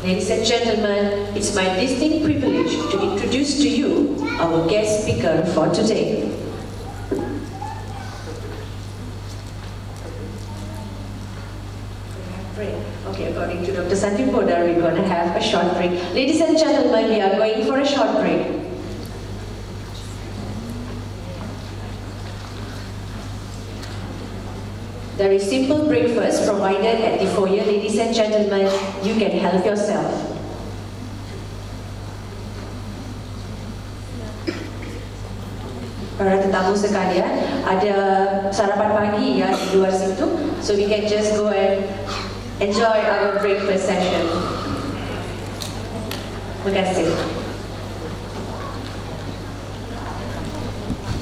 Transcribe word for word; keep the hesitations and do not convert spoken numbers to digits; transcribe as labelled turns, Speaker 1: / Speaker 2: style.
Speaker 1: Ladies and gentlemen, it's my distinct privilege to introduce to you our guest speaker for today. Okay, according to Doctor Sandeep Poddar, we're going to have a short break. Ladies and gentlemen, we are going for a short break. There is simple breakfast provided at the foyer. Ladies and gentlemen, you can help yourself. Para tetamu sekalian, ada sarapan pagi ya di luar situ, so we can just go and enjoy our breakfast session. Terima kasih.